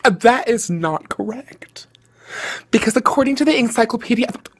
That is not correct. Because according to the Encyclopedia